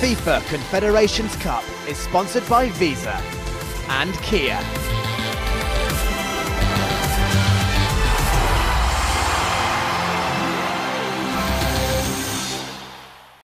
FIFA Confederations Cup is sponsored by Visa and Kia.